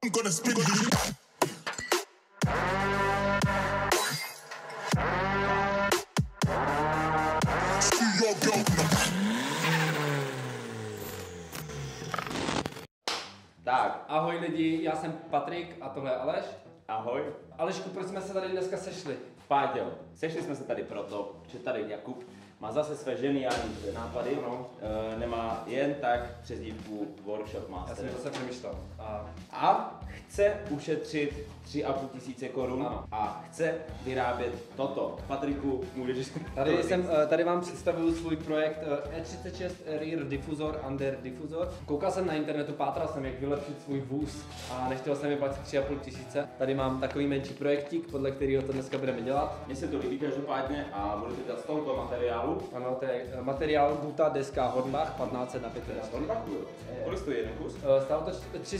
Tak, ahoj lidi, já jsem Patrik a tohle je Aleš. Ahoj. Alešku, proč jsme se tady dneska sešli? Páťo, sešli jsme se tady proto, že tady Jakub má zase své geniální nápady, nemá jen tak přezdívku Workshop Master. Já jsem zase přemýšlel. A chce ušetřit 3,5 tisíce korun a chce vyrábět toto. Patriku, můžeš... Tady vám představuju svůj projekt E36 Rear Diffusor Under Diffusor. Koukal jsem na internetu, pátral jsem, jak vylepšit svůj vůz a nechtěl jsem vyplatit 3,5 tisíce. Tady mám takový menší projektík, podle kterého to dneska budeme dělat. Mně se to líbí každopádně a budu to dělat z tohoto materiálu. Ano, to je materiál Guta deska Hornbach 15 na 5. Hornbachu, jo. Kolik stojí jeden kus? Stálo to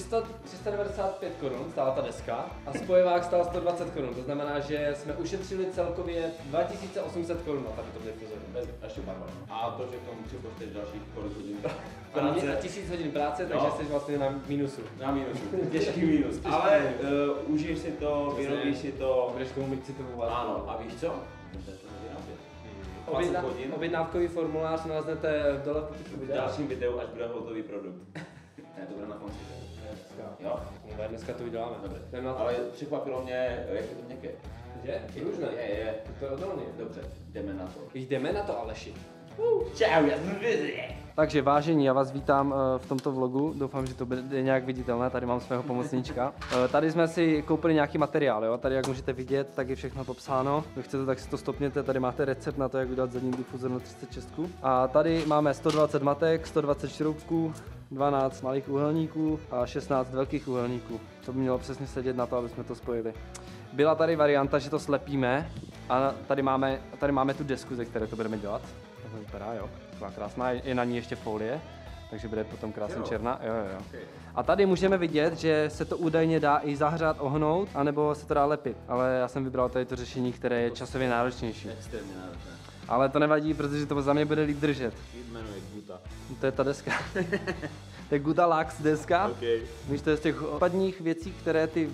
395 korun, stála ta deska a spojovák stál 120 korun, to znamená, že jsme ušetřili celkově 2800 korun na tady to difuzoru. Ještě barva. A to, že k tomu připočteš dalších kolik hodin práce. A 1000 hodin práce, takže jsi vlastně na mínusu. Na mínusu, těžký mínus. Ale užiješ si to, vyrobíš si to. Budeš tomu mít citovovat. Ano, a víš co? Můžete to vyrábět. Objednávkový formulář naleznete dole v popisku videa. V dalším videu, až bude hotový produkt. Ne, to bude na konci. Jo? Dneska to uděláme. Dobře. Ale překvapilo mě, jak je to měkké. Je? Pružné? Je. To je odolné. Dobře, jdeme na to. Jdeme na to, Aleši. Čau, já jsem viděl. Takže vážení, já vás vítám v tomto vlogu, doufám, že to bude nějak viditelné, tady mám svého pomocníčka. Tady jsme si koupili nějaký materiál, jo? Tady jak můžete vidět, tak je všechno popsáno. Kdo chcete, tak si to stopněte, tady máte recept na to, jak udělat zadní difuzor na 36. A tady máme 120 matek, 120 šroubků, 12 malých úhelníků a 16 velkých úhelníků. To by mělo přesně sedět na to, aby jsme to spojili. Byla tady varianta, že to slepíme a tady máme tu desku, ze které to budeme dělat. To vypadá, jo, taková krásná, je na ní ještě folie, takže bude potom krásně černá. Jo. Okay. A tady můžeme vidět, že se to údajně dá i zahřát, ohnout, anebo se to dá lepit. Ale já jsem vybral tady to řešení, které je časově náročnější. Extrémně náročné. Ale to nevadí, protože to za mě bude líp držet. Jmenuje Guta. To je ta deska. To je Guta Lux deska. Okay. Víš, to je z těch odpadních věcí, které ty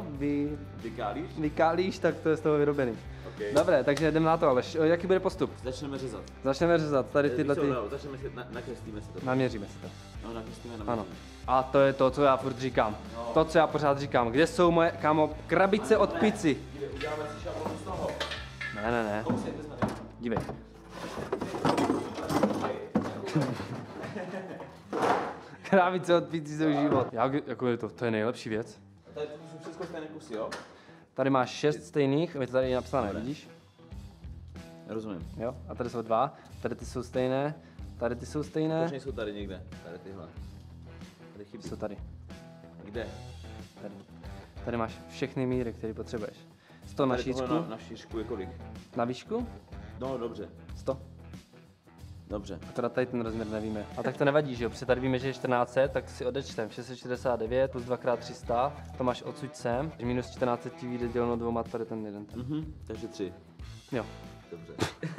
vykálíš, tak to je z toho vyrobený. Okay. Dobré, takže jdeme na to, ale jaký bude postup? Začneme řezat. Tady tyhle ty... Nakreslíme si to. Naměříme si to. No, nakreslíme. Ano. A to je to, co já furt říkám. No. To, co já pořád říkám. Kde jsou moje, kámo, krabice od pici? Uděláme si šablonu z toho. Ne. Dívej. Krabice od pici jsou život. Jako je to je nejlepší věc. Tady to jsou všechno stejné kusy, jo? Tady máš 6 stejných, je to tady napsané, vidíš? Rozumím. Jo, a tady jsou 2, tady ty jsou stejné, tady ty jsou stejné. Proč nejsou tady někde? Tady tyhle. Tady chybí. Jsou tady. Kde? Tady. Tady máš všechny míry, které potřebuješ. 100 na šířku. Na šířku je kolik? Na výšku? No, dobře. 100. Dobře. A teda tady ten rozměr nevíme. A tak to nevadí, že jo? Protože tady víme, že je 1400, tak si odečtem 669 plus 2x300, to máš odsud sem. Minus 1400 ti vyjde děleno 2 tady ten jeden. Takže 3. Jo. Dobře.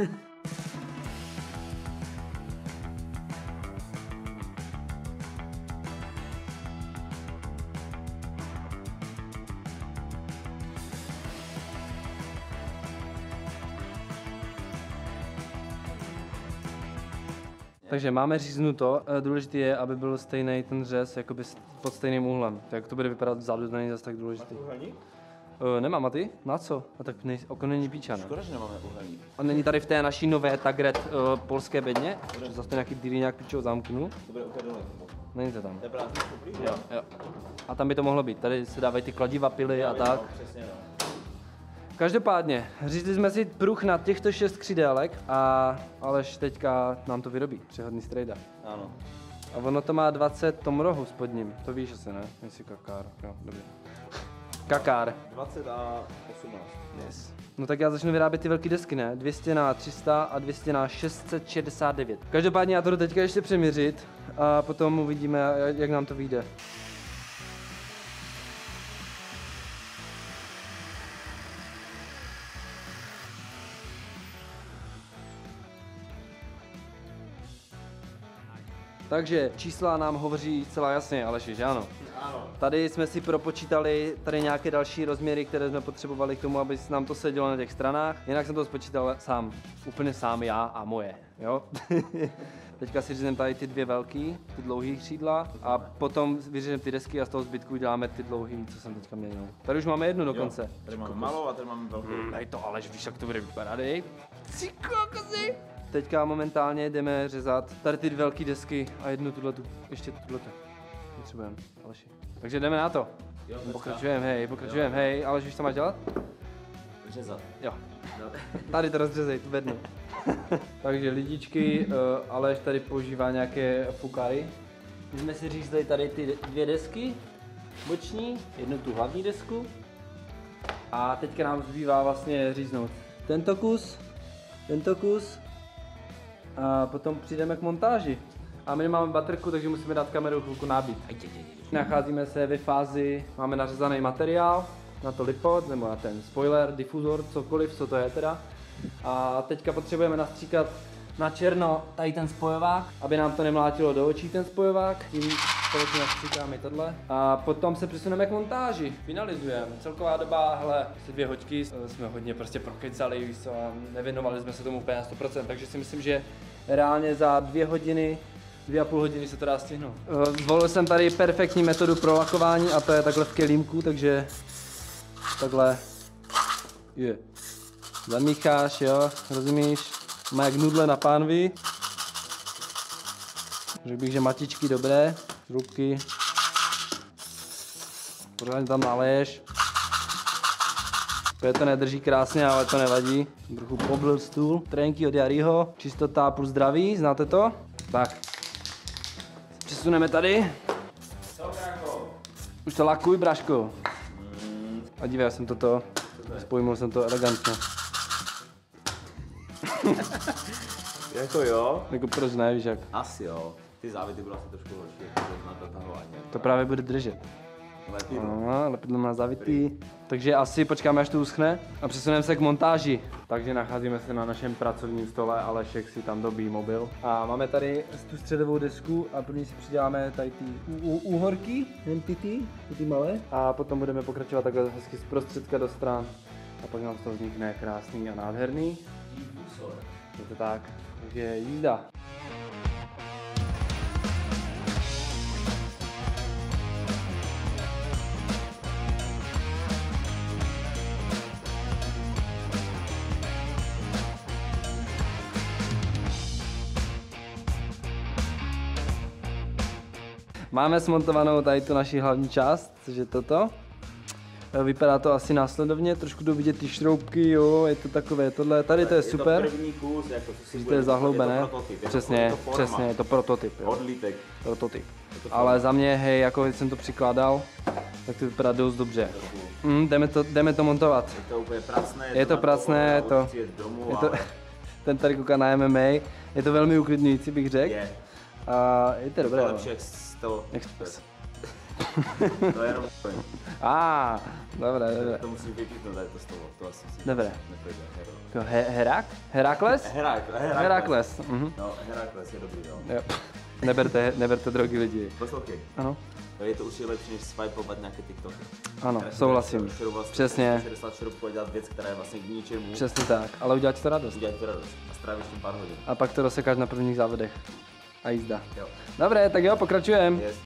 Takže máme říznuto, důležité je, aby byl stejný ten řez jakoby pod stejným úhlem. Jak to bude vypadat vzadu, to není zase tak důležitý. Nemám, a ty? Na co? A tak oko není píča, ne? Škoda, že nemáme uhelník. A není tady v té naší nové Tagret polské bedně? Že zase nějaký dýry nějak pičou zamknu? To bude ukradeno. Není to tam. To je prázdný, dobrý? Jo. A tam by to mohlo být. Tady se dávají ty kladiva, pily a tak. Přesně, no. Každopádně, řízli jsme si pruh na těchto 6 křidélek a Aleš teďka nám to vyrobí, přehodný strejda. Ano. A ono to má 20 tom rohu pod ním, to víš asi, ne? Jestli kakár, jo, dobrý. Kakár. 20 a 18. Yes. No tak já začnu vyrábět ty velké desky, ne? 200 na 300 a 200 na 669. Každopádně já to jdu teďka ještě přeměřit a potom uvidíme, jak nám to vyjde. Takže čísla nám hovoří celá jasně, Aleši, že ano? Tady jsme si propočítali tady nějaké další rozměry, které jsme potřebovali k tomu, aby nám to sedělo na těch stranách. Jinak jsem to spočítal sám, úplně sám já a moje, jo. Teďka si řízneme tady ty dvě velký, ty dlouhý křídla a potom vyřízneme ty desky a z toho zbytku uděláme ty dlouhý, co jsem teďka měl. Tady už máme jednu dokonce. Jo, tady máme malou a tady máme velkou. Dej to, Aleš, víš, jak to bude vypadat, dej. Teďka momentálně jdeme řezat tady ty velké desky a jednu tuhletu, ještě tuhletu. Potřebujeme, Aleši. Takže jdeme na to. Pokračujeme, hej, Aleš, víš, co máš dělat? Řezat. Jo. Tady to rozřezej, tu bednu. Takže lidičky, Aleš tady používá nějaké fukary. My jsme si řízli tady ty dvě desky boční, jednu tu hlavní desku. A teďka nám zbývá vlastně říznout tento kus a potom přijdeme k montáži. A my nemáme baterku, takže musíme dát kameru chvilku nabít. Nacházíme se ve fázi, máme nařezaný materiál na to lipot, nebo na ten spoiler, difuzor, cokoliv, co to je teda. A teďka potřebujeme nastříkat na černo tady ten spojovák, aby nám to nemlátilo do očí ten spojovák. Tím společně nastříkáme tohle. A potom se přesuneme k montáži. Finalizujeme. Celková doba, hele, asi 2 hoďky, jsme hodně prostě prokecali, víš co, a nevěnovali jsme se tomu úplně na 100%, takže si myslím, že reálně za 2 hodiny 2,5 hodiny se to dá stihnout. Zvolil jsem tady perfektní metodu pro lakování a to je takhle v kelímku, takže takhle je. Zamícháš, jo, rozumíš? Má jak nudle na pánvi. Řekl bych, že matičky dobré, ruky. Pořádně tam naleješ. To nedrží krásně, ale to nevadí. Trochu poblil stůl. Tréninky od Jarýho, čistota plus zdraví, znáte to? Tak. Přesuneme tady. Už to lakuj, braško. A dívej, já jsem toto. Spojmul jsem to elegantně. Jako jo? Jako proč ne, víš jak? Asi jo. Ty závity byly asi trošku horší, jako na dotahování. To právě bude držet. Lepidlo má zavitý. Takže asi počkáme, až to uschne a přesuneme se k montáži. Takže nacházíme se na našem pracovním stole, Alešek si tam dobí mobil. A máme tady tu středovou desku a první si přidáme tady ty úhorky, ty malé. A potom budeme pokračovat takhle hezky z prostředka do stran. A pak nám z toho vznikne krásný a nádherný. Je to tak, takže jízda. Máme smontovanou tady tu naši hlavní část, což je toto. Vypadá to asi následovně, trošku jdou vidět ty šroubky, jo, je to takové tohle, tady to je super. Je to první kus, jako to je zahloubené, je to prototyp, přesně, je to prototyp, jo. Odlítek. Prototyp. Ale za mě, hej, jako když jsem to přikládal, tak to vypadá dost dobře. Jdeme to montovat. Je to úplně pracné, je to pracné, ten tady kouká na MMA, je to velmi uklidňující, bych řekl. Je. A je to dobré. To lepší jak z toho. To je jenom dobré. To musím vypítnout tady to slovo, to asi si dobré. nepůjde. Herakles? Herakles. No, Herakles je dobrý, jo. Neberte drogy lidi. Poslouchej. Ano. Je to určitě lepší, než swipeovat nějaké TikToky. Ano, souhlasím. Přesně. 60 šroubků a dělat věc, která je vlastně k ničemu. Přesně tak, ale udělat ti to radost. Udělat to radost a strávíš tím pár hodin. A pak to rozsekáš na prvních závodech. A jízda. Jo. Dobré, tak jo, pokračujeme. Yes.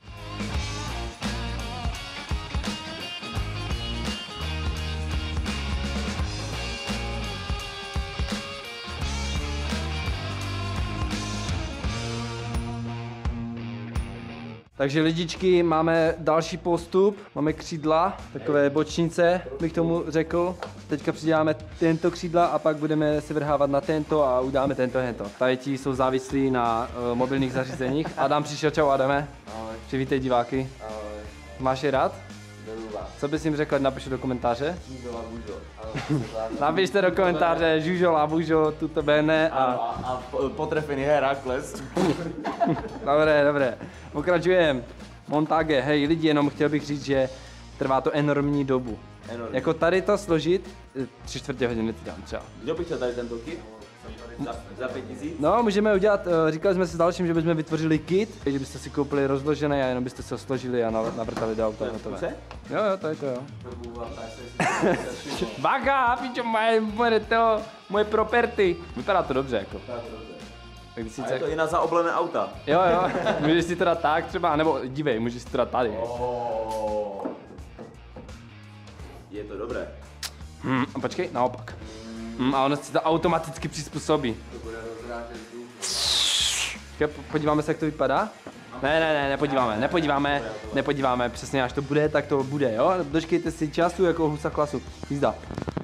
Takže lidičky, máme další postup, máme křídla, takové bočnice, bych tomu řekl. Teďka přiděláme tento křídla a pak budeme se vrhávat na tento a uděláme tento. Tady ti jsou závislí na mobilních zařízeních. Adam přišel, čau Adame. Ahoj. Přivítej diváky. Ahoj. Máš je rád? Miluji vás. Co bys jim řekl, napište do komentáře. Žužo, labužo. Napište do komentáře žužo, labužo, tuto bene a potrefený Herakles. Dobré. Pokračujeme. Montage, hej lidi, jenom chtěl bych říct, že trvá to enormní dobu. Jako tady to složit, 3/4 hodiny to dám třeba. Kdo by chtěl tady tento kit? Za 5000? No, můžeme udělat, říkali jsme si s dalším, že bychom vytvořili kit, že byste si koupili rozložené a jenom byste se ho složili a navrtali do auta. Hotové. Jo, to je to, jo. Baga, pičo, moje property. Vypadá to dobře, jako. A je to i na zaoblené auta. Jo, můžeš si teda tak třeba, nebo dívej, můžeš si teda tady. Je to dobré. Počkej, naopak. A ono si to automaticky přizpůsobí. Podíváme se, jak to vypadá? Ne, nepodíváme, přesně až to bude, tak to bude, jo? Dočkejte si času jako husa klasu. Jízda.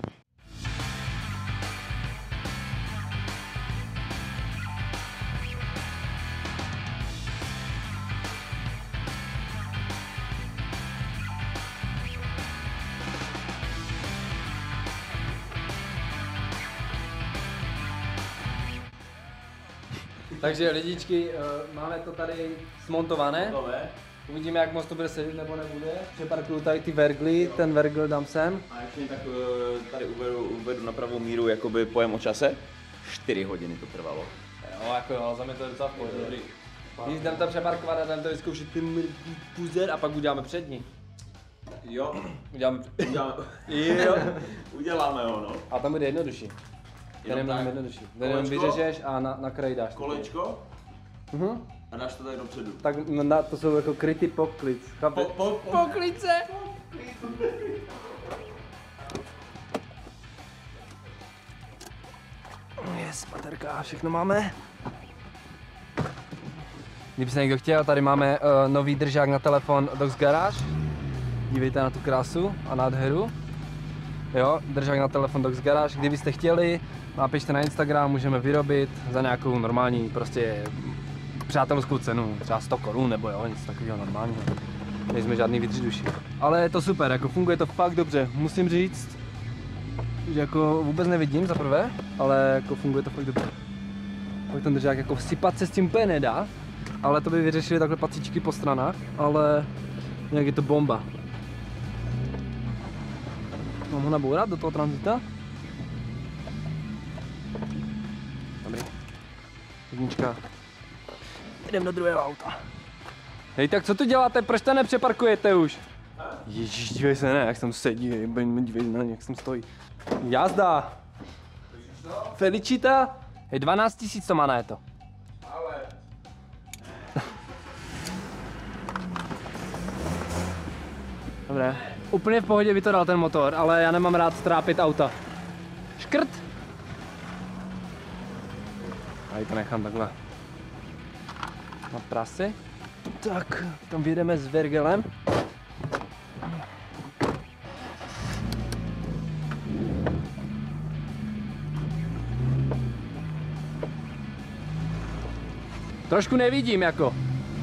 Takže lidičky, máme to tady smontované. Uvidíme, jak moc to bude sedět nebo nebude. Přeparkuju tady ty vergly, ten vergl dám sem. A ještě tak tady uvedu na pravou míru jakoby pojem o čase. 4 hodiny to trvalo. Jo, jako jo, za mě to je docela v pohodě. Když jdem to přeparkovat a jdem to vyzkoušet ten puzer a pak uděláme přední. Jo. Uděláme ho, no. A tam bude jednodušší. Jenom jednodušší. Jenom vyřežeš a na kraj dáš. Kolečko? A dáš to tady dopředu. Tak to jsou jako kryty poklic. Poklice! Yes, baterka, všechno máme. Kdyby se někdo chtěl, tady máme nový držák na telefon Docs Garage. Dívejte na tu krásu a nádheru. Jo, držák na telefon Docs Garage. Kdybyste chtěli, napište na Instagram, můžeme vyrobit za nějakou normální, prostě přátelskou cenu, třeba 100 korun nebo jo, něco takového normálního. Nejsme žádný vydřiduši. Ale je to super, jako funguje to fakt dobře, musím říct, že jako vůbec nevidím za prvé, ale jako funguje to fakt dobře. Pak ten držák jako sypat se s tím úplně nedá, ale to by vyřešili takhle pacičky po stranách, ale nějak je to bomba. Mám ho nabourat do toho tranzita. Dobrý. Jednička. Jdem do druhého auta. Hej, tak co tu děláte? Proč to nepřeparkujete už? Ježíš, dívej se, ne, jak tam sedí, dívej na ně, jak tam stojí. Jazda! Felicita? Hej, 12 000 to má na to. Ale... Dobré. Úplně v pohodě by to dal ten motor, ale já nemám rád trápit auta. Škrt! Tady to nechám takhle. Na prasy. Tak, tam vyjedeme s vergelem. Trošku nevidím jako.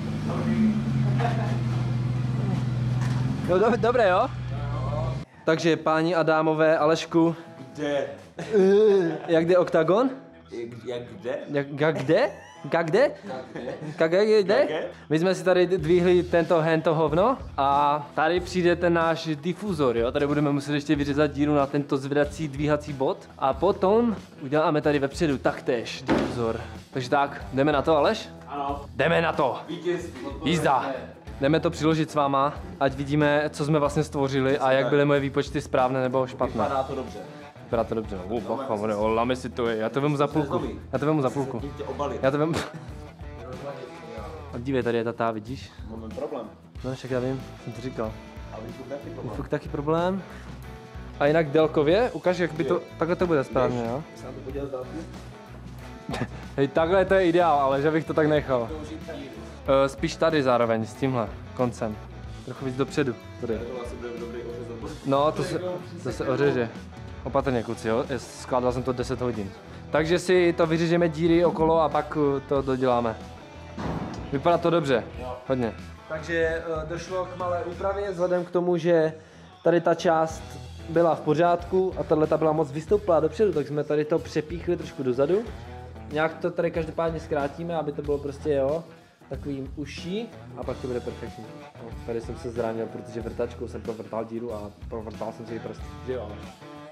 No dobré, jo? Takže páni a dámové, Alešku. Kde? Jak jde oktagon? Jak kde? Jak kde? Jak kde? My jsme si tady dvihli hento hovno a tady přijde ten náš difuzor, jo? Tady budeme muset ještě vyřezat díru na tento zvedací dvíhací bod a potom uděláme tady vepředu taktéž difuzor. Takže tak, jdeme na to, Aleš? Ano. Jdeme na to! Vítězství. Jízda! Jdeme to přiložit s váma, ať vidíme, co jsme vlastně stvořili a jak byly moje výpočty správné nebo špatné. Vypadá to dobře. Vypadá to dobře. Bacha, lame si to je. Já to vemu za půlku. Já to vemu... A dívej, tady je tatá, vidíš? Máme problém. No však já vím, jsem to říkal. Fuk taky problém. A jinak délkově, ukáž, jak by to... Takhle to bude správně, jo? Hej, takhle to je ideál, ale že bych to tak nechal. Spíš tady zároveň, s tímhle koncem. Trochu víc dopředu. Tady. No, to se ořeže. Opatrně, kluci, jo? Skládal jsem to 10 hodin. Takže si to vyřežeme díry okolo a pak to doděláme. Vypadá to dobře, hodně. Takže došlo k malé úpravě vzhledem k tomu, že tady ta část byla v pořádku a tato byla moc vystouplá dopředu, tak jsme tady to přepíchli trošku dozadu. Nějak to tady každopádně zkrátíme, aby to bylo prostě, jo, takovým uší a pak to bude perfektní. No, tady jsem se zranil, protože vrtačkou jsem provrtal díru a provrtal jsem si ji prostě, že jo, ale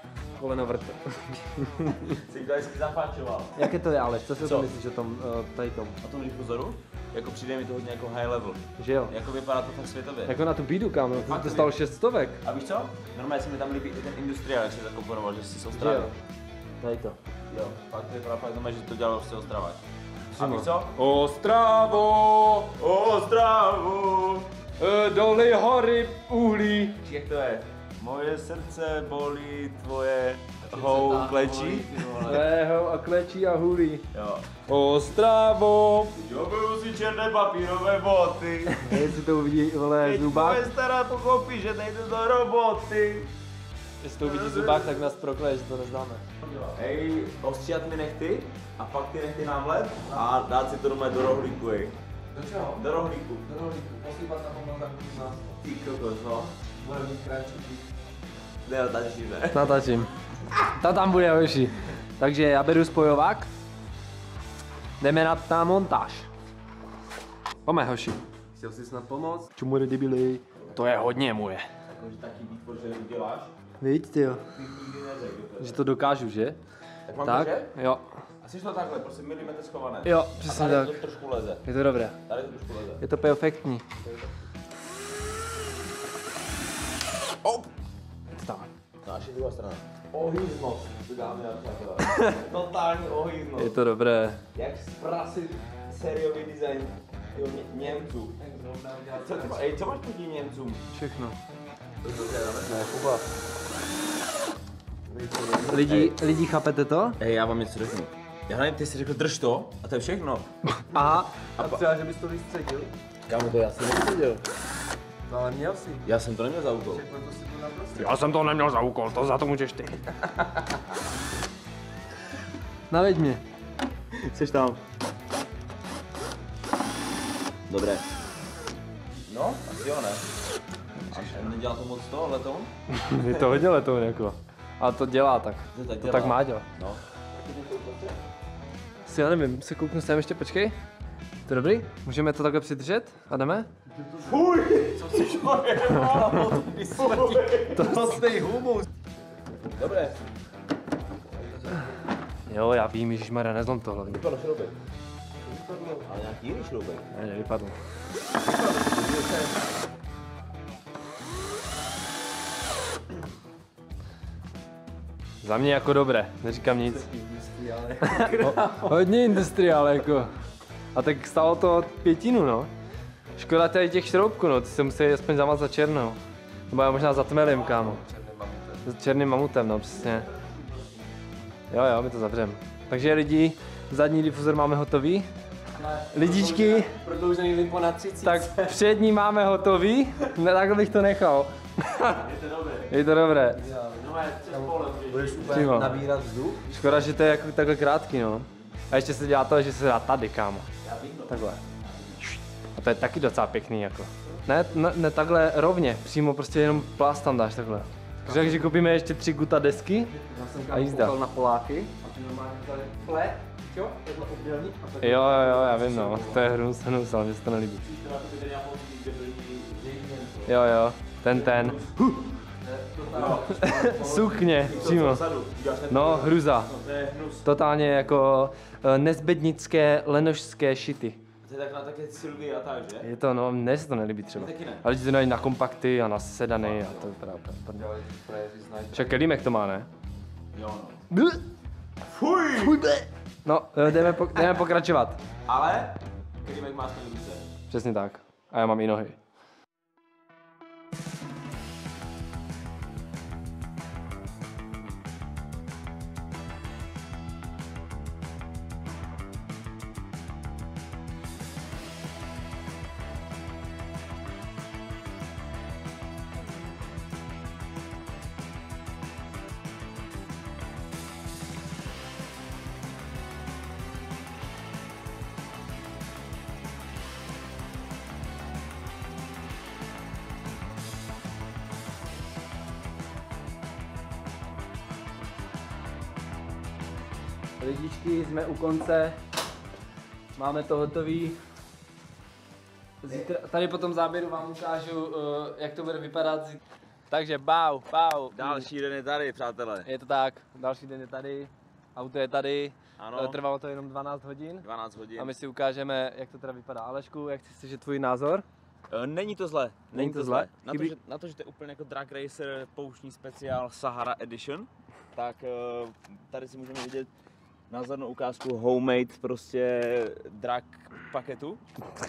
koleno vrt. Jsi to hezky zapáčoval. Jaké to je, Aleš? Co si o Co? tom myslíš o tom, tady tom? A tom difuzoru? Jako přijde mi to hodně jako high level. Že jo? Jako vypadá to fakt světově. Jako na tu bídu, kámo, to Fakt stalo 600. A víš co? Normálně se mi tam líbí i ten industriál, jak jsi zakomponoval, že jsi z Že Ostravy. jo? Tady to. Jo, fakt to je fakt že to dělal prostě Ostrava. A Přímo. víš co? Ostravo, Ostravo, Doly, hory, uhlí. jak to je? Moje srdce bolí, tvoje klečí. Lého a klečí a hulí. Jo. Ostravo. Jobuju si černé papírové boty. Jestli to uvidí, vole, Teď zubák. tvoje stará pochopí, že nejde do roboty. Jestli to uvidí zubák, tak nás prokleje, že to neznáme. Hej, ostříhat mi nechty a pak ty nechty námlet a dát si to doma do rohlíku, hej. Do čeho? Do rohlíku. Do rohlíku. Posýpat na pomoc tak z nás. Ty kokos, no. Bude mít kráčky. Nenatáčíme. Natačím. Ta tam bude, hoši. Takže já beru spojovák. Jdeme na montáž. Pojďme, hoši. Chtěl jsi snad pomoct? Čumure debili. To je hodně moje. Jakože taky výtvor, že uděláš, Víš, ty jo. ty nikdy neřekl. Že to dokážu, že? Tak mám Tak, to, že? jo. A jsi to takhle, prostě milimetr schované. Jo, A přesně tady tak. to trošku leze. Je to dobré. Tady to trošku leze. Je to perfektní. Op! Tam. No až je druhá strana. Ohýznost, to dáme na přátelé. Totální ohýznost. Je to dobré. Jak zprasit sériový design Němců. Co máš proti Němcům? Všechno. Ne, Kuba. Lidi, chápete to? Hej, já vám něco řeknu. Já nevím, ty jsi řekl drž to a to je všechno. Aha. A třeba, že bys to vystředil? Kámo, to já jsem nevěděl. No, ale měl jsi. Já jsem to neměl za úkol. Já jsem to neměl za úkol, to za to můžeš ty. Naveď mě. Jsi tam. Dobré. No, asi jo, ne? A nedělá to moc to letoun? Je to hodně letoun jako. Ale to dělá tak. To tak má dělat. No. Si já nevím, se kouknu sem ještě, počkej. To je dobrý? Můžeme to takhle přidržet a jdeme? Fuj! Co jsi To stej humus. Dobré. Jo, já vím, ježišmarja, nezlom to hlavně. Vypadlo šroubek. Ale nějaký jiný šroubek. Ne, nevypadlo. Za mě jako dobré, neříkám nic. Hodně industriál jako. A tak stálo to 5, no. Škoda tady těch šroubků, no, ty se musí aspoň zamazat černou. Nebo já možná za tmelým, kámo. S černým mamutem, no, přesně. Jo, my to zavřeme. Takže lidi, zadní difuzor máme hotový. Lidičky, Prodloužený limpo na 30. tak přední máme hotový. Ne, takhle bych to nechal. Je to dobré. Je to dobré. No, je přes pole. Budeš Přímo. úplně nabírat vzduch? Škoda, že to je jako takhle krátký, no. A ještě se dělá to, že se dá tady, kámo. Takhle. A to je taky docela pěkný, jako. Ne takhle rovně, přímo prostě jenom plast tam dáš takhle. Takže koupíme ještě 3 guta desky a jízda. Na Poláky. A ty normálně tady flat, jo? Takhle obdělník a tak. Jo, já vím, no. To je hnus, ale mě se to nelíbí. Jo, ten. Sukně, přímo. No, hruza. To je hnus. Totálně jako nezbednické lenošské šity. To je tak na také Sylvie a tak, že? Je to, no, mně se to nelíbí třeba. Taky ne. Ale lidi to dají na kompakty a na sedany a to vypadá úplně prdel. Však kelímek to má, ne? Jo, no. Fuj! No, jdeme pokračovat. Ale Kerimek má aspoň ruce. Přesně tak. A já mám i nohy. Lidičky, jsme u konce. Máme to hotový. Zítra, tady po tom záběru vám ukážu, jak to bude vypadat. Takže bau. Další den je tady, přátelé. Je to tak, další den je tady, auto je tady, Ano. trvalo to jenom 12 hodin 12 hodin. a my si ukážeme, jak to teda vypadá. Alešku, jak jsi že tvůj názor? Není to zle. Není to zle? Na to, že to je úplně jako Drag Racer pouštní speciál Sahara Edition, tak tady si můžeme vidět názornou ukázku homemade prostě drag paketu.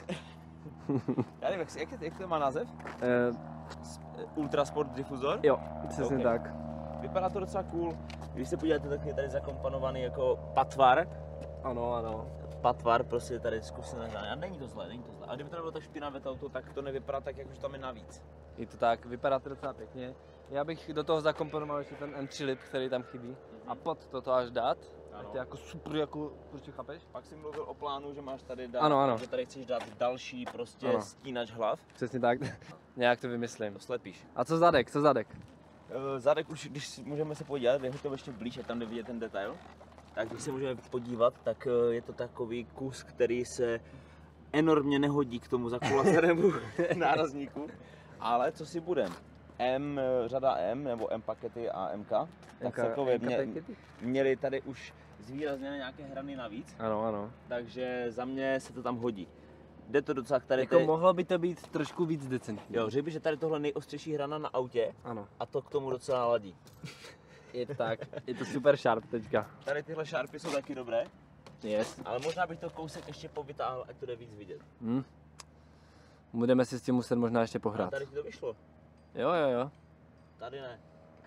Já nevím, jak to má název? Ultra Sport difuzor? Jo, přesně Ok. tak. Vypadá to docela cool. Když se podíváte, tak je tady zakomponovaný jako patvar. Ano. Patvar, prostě tady zkušené žádné. A není to zlé. A kdyby to nebylo tak špinavé to auto, tak to nevypadá tak, jak už tam je navíc. Je to tak, vypadá to docela pěkně. Já bych do toho zakomponoval ještě ten M3 lip, který tam chybí. A pod toto až dát. Ano. Tak to je jako super, jako, prostě chápeš? Pak si mluvil o plánu, že máš tady dát, Ano. že tady chceš dát další prostě Ano. stínač hlav. Přesně tak, nějak to vymyslím. To slepíš. A co zadek, Zadek už, když můžeme se podívat, je to ještě blíž, tam jde vidět ten detail. Tak když se můžeme podívat, tak je to takový kus, který se enormně nehodí k tomu zakulacenému nárazníku. Ale co si budem? Řada M, nebo M pakety a MK, tak celkově měli tady už zvýrazněné nějaké hrany navíc. Ano. Takže za mě se to tam hodí. Jde to docela tady. Jako mohlo by to být trošku víc decentní. Jo, řekl bych, že tady tohle nejostřejší hrana na autě. Ano. A to k tomu docela ladí. Je to tak, je to super sharp teďka. Tady tyhle šarpy jsou taky dobré, Yes. ale možná bych to kousek ještě povytáhl, ať to jde víc vidět. Budeme si s tím muset možná ještě A pohrát. tady ti to vyšlo. Jo. Tady ne.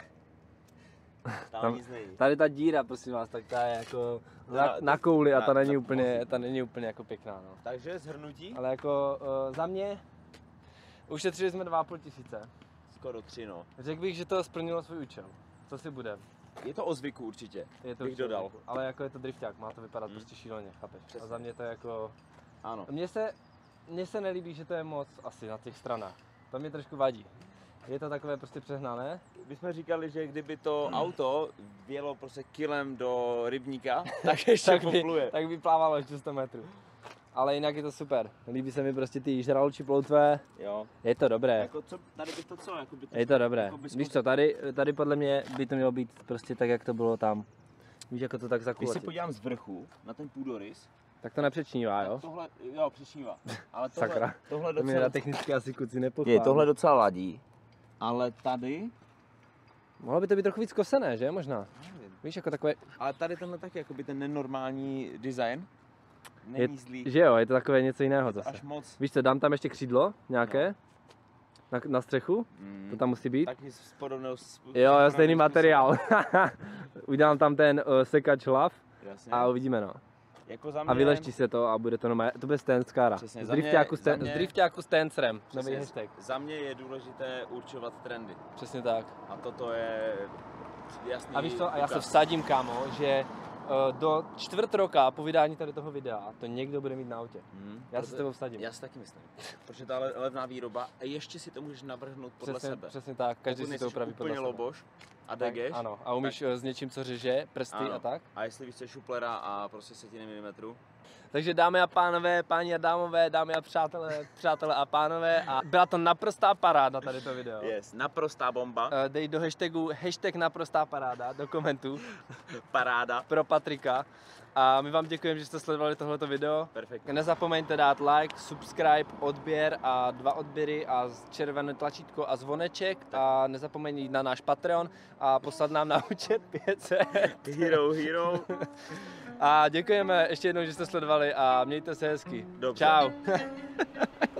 Tam Tam- nic není. Tady ta díra, prosím vás, tak ta je jako Na- na kouli a ta na- není na úplně, mosi. ta není úplně jako pěkná, no. Takže shrnutí? Ale jako za mě ušetřili jsme 2,5 tisíce. Skoro 3, no. Řekl bych, že to splnilo svůj účel. Co si budem? Je to o zvyku určitě. Je to Bych účel, dodal. jako, ale jako je to drifták, má to vypadat prostě šíleně, chápeš? Přesně. A za mě to je jako... Ano. Mně se nelíbí, že to je moc asi na těch stranách. To mě trošku vadí. Je to takové prostě přehnané. My jsme říkali, že kdyby to auto vjelo prostě kilem do rybníka, tak ještě popluje. Tak by plávalo ještě 100 metrů. Ale jinak je to super. Líbí se mi prostě ty žraločí ploutve. Jo. Je to dobré. Jako co, tady bych to co? Jako by to Je to dobré. jako bys Víš co, tady podle mě by to mělo být prostě tak, jak to bylo tam. Víš, jako to tak Když se zakulatit. podívám z vrchu na ten půdorys, Tak to nepřečnívá, jo? tak tohle, jo, přišnívá. Ale Sakra. tohle To mě docela, na technicky asi kuci nepochválí. je, tohle docela ladí. Ale tady, Mohlo by to být trochu víc kosené, že? Možná. Víš, jako takové... ale tady tenhle taky, jakoby ten nenormální design, není zlý. Že jo, je to takové něco jiného zase. Až moc. Víš co, dám tam ještě křídlo nějaké? Na střechu? To tam musí být? Taky z podobného... Jo, stejný materiál. Udělám tam ten sekač hlav Jasně. a uvidíme, no. Jako za mě, A vyleští se to a bude to normálně, to bude Stanskara. Přesně, Z za mě- driftáku za mě- z driftáku Stancerem, nový přesně, hashtag. za mě je důležité určovat trendy. Přesně tak. A toto je jasný A víš co, a já se důkaz. vsadím, kámo, že do čtvrt roka po vydání tady toho videa to někdo bude mít na autě. Já se s tebou vsadím. Já si taky myslím. Protože ta levná výroba a ještě si to můžeš navrhnout podle sebe. Přesně tak, každý Pokud si to nejseš upraví podle úplně sebe. loboš a Tak, degeš. ano, a umíš s něčím, co řeže, prsty Ano. a tak. A jestli víš, co je šuplera a prostě setiny milimetrů. Takže dámy a pánové, páni a dámové, dámy a přátelé a pánové, a byla to naprostá paráda tady to video. Yes, naprostá bomba. Dej do hashtagu hashtag naprostá paráda do komentů Paráda. pro Patrika. A my vám děkujeme, že jste sledovali tohleto video. Perfektně. Nezapomeňte dát like, subscribe, odběr a 2 odběry a červené tlačítko a zvoneček. A nezapomeňte jít na náš Patreon a poslat nám na účet 500. Hero. A děkujeme ještě jednou, že jste sledovali a mějte se hezky. Dobře. Čau.